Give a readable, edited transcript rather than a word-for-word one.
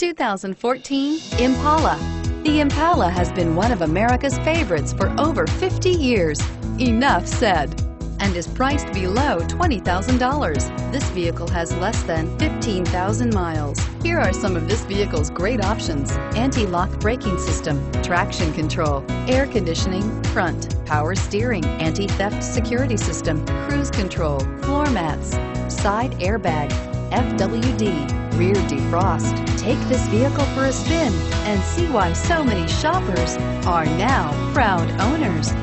2014 Impala. The Impala has been one of America's favorites for over 50 years. Enough said. And is priced below $20,000. This vehicle has less than 15,000 miles. Here are some of this vehicle's great options: anti-lock braking system, traction control, air conditioning, front, power steering, anti-theft security system, cruise control, floor mats, side airbag, FWD, rear defrost. Take this vehicle for a spin and see why so many shoppers are now proud owners.